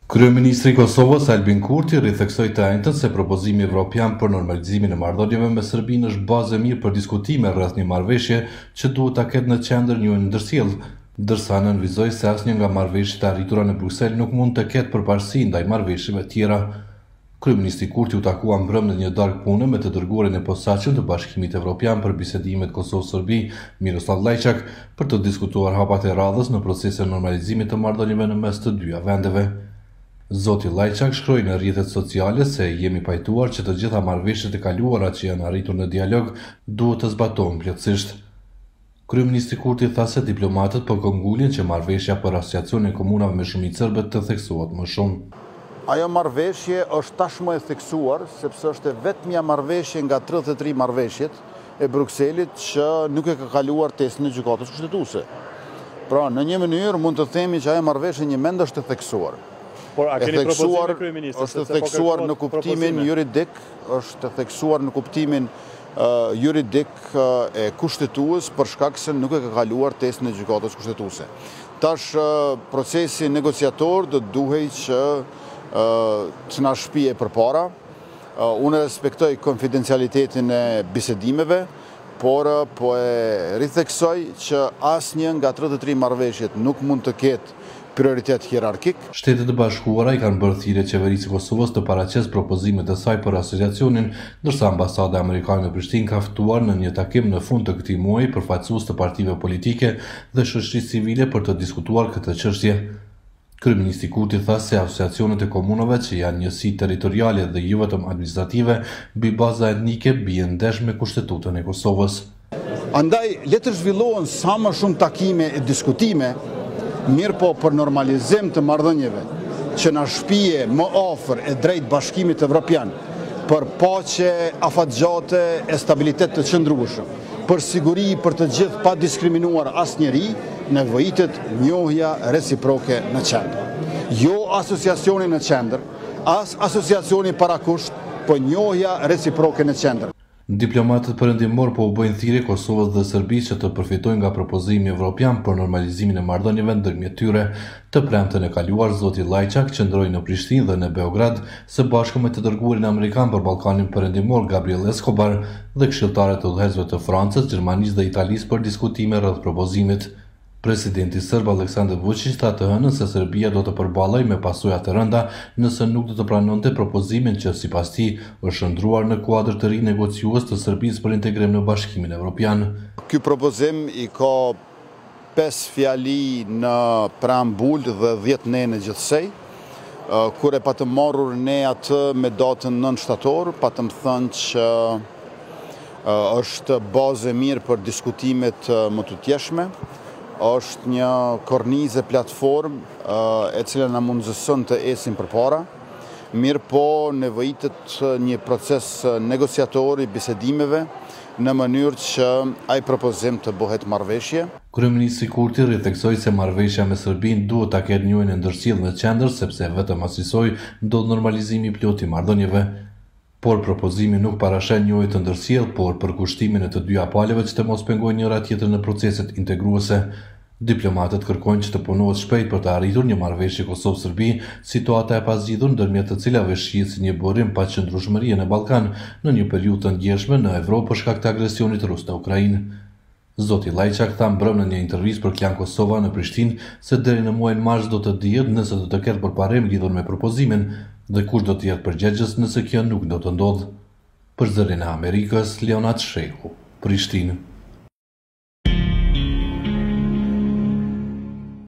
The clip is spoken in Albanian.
Kryeministri i Kosovës Albin Kurti ritheksoi të njëjtën se propozimi evropian për normalizimin e marrëdhënieve me Serbinë është bazë e mirë për diskutime rreth një marrëveshje që duhet ta ketë në qendër një ndërsjellë, ndërsa nënvizoi se asnjë nga marrëveshjet e arritura në Bruksel nuk mund të ketë përparësi ndaj marrëveshjeve tjera. Kryeministri Kurti u takua mbrëmje në një darkë pune me të dërguarin e posaçëm të Bashkimit Evropian për bisedimet Kosovë-Serbi, Miroslav Lajçak, për të diskutuar hapat e radhës në procesin e normalizimit të marrëdhënieve në mes të dyja vendeve. Zoti Lajçak shkroi në rrjetet sociale se jemi pajtuar që të gjitha marrëveshjet e kaluara që janë arritur në dialog duhet të zbatohen plotësisht. Kryeministri Kurti tha se diplomatët po këmbgulin që marrëveshja për asociacionin e komunave me shumicë serbe të theksohet më shumë. Ajo marrëveshje është tashmë e theksuar, sepse është vetmja marrëveshje nga 33 marrëveshjet e Brukselit që nuk e ka kaluar testin e gjykatës kushtetuese. Pra, në një mënyrë mund të themi që ajo marrëveshje një mend është e theksuar. Por a keni propozime, kryeministër? Është e theksuar në kuptimin juridik, është e theksuar në kuptimin juridik e kushtetues për shkak se nuk e ka kaluar testin e gjykatës kushtetuese. Tash procesi negociator do duhej që të na shpije përpara. Unë respektoj konfidencialitetin e bisedimeve, por po e ritheksoj që asnjë nga 33 marrëveshjet nuk mund të ketë prioritet hierarkik. Shtetet e Bashkuara i kanë bërë thirrje qeverisë së Kosovës të paraqesë propozimet e saj për asociacionin, ndërsa ambasada amerikane në Prishtinë ka ftuar në një takim në fund të këtij muaji përfaqësues të partive politike dhe shoqërisë civile për të diskutuar këtë çështje. Kryeministri Kurti tha se asociacionet e komunave që janë njësi territoriale dhe jo vetëm administrative mbi baza etnike bien ndesh me Kushtetutën e Kosovës. Andaj le të zhvillohen sa më shumë takime e diskutime, mirë po për normalizim të marrëdhënieve që na shpije më afër e drejt Bashkimit Evropian, për paqe, afatgjate e stabilitet të qëndrueshëm, për siguri për të gjithë pa diskriminuar asnjëri, nevojitet njohja reciproke në qendër. Jo asociacioni në qendër, as asociacioni parakusht, po njohja reciproke në qendër. Diplomatët perëndimor po u bëjnë thirrje Kosovës dhe Serbisë që të përfitojnë nga propozimi evropian për normalizimin e marrëdhënieve ndërmjet tyre. Të premten e kaluar zoti Lajçak qëndroi në Prishtinë dhe në Beograd së bashku me të dërguarin amerikan për Ballkanin Perëndimor Gabriel Escobar dhe këshilltarët e udhëheqësve të Francës, Gjermanisë dhe Italisë për diskutime rreth propozimit. Presidenti serb Aleksandar Vučić tha të hënën se Serbia do të përballojë me pasoja të rënda nëse nuk do të pranonte propozimin që sipas tij është shndruar në kuadër të rinegociues të Serbisë për integrim në Bashkimin Evropian. Ky propozim i ka 5 fjali në preambul dhe 10 ne në gjithsej. Kur e patëm marrur ne atë me datën 9 shtator, patëm thënë që është bazë e mirë për diskutimet më të tjeshme. Është një kornizë platform e cila na mundëson të esim përpara, mirë po nevojitet një proces negociator i bisedimeve në mënyrë që ai propozim të bëhet marrëveshje. Kryeministri Kurti ritheksoi se marrëveshja me Serbinë duhet ta ketë njëjën e ndërsjellë në qendër sepse vetëm asaj ndodh normalizimi i plotë i marrëdhënieve. Por propozimi nuk parashen njëjë të ndërsjellë, por për kushtimin e të dyja palëve që të mos pengojnë njëra tjetrën në proceset integruese. Diplomatët kërkojnë që të punohet shpejt për të arritur një marrëveshje Kosovë-Serbi, situata e pazgjidhur ndërmjet të cilave shihet si një burim pa qëndrueshmërie në Ballkan në një periudhë të ndjeshme në Evropë për shkak të agresionit rus në Ukrainë. Zoti Lajçak tha mbrëmje në një intervistë për Klan Kosova në Prishtinë se deri në muajin mars do të dihet nëse do të ketë përparim lidhur me propozimin dhe kush do të jetë përgjegjës nëse kjo nuk do të ndodhë. Për Zërin e Amerikës, Leonard Shehu, Prishtinë.